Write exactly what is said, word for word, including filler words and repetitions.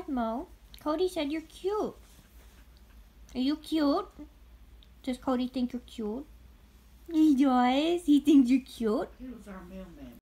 bad, Mo. Cody said you're cute. Are you cute? Does Cody think you're cute? He does? He thinks you're cute? He was our mailman.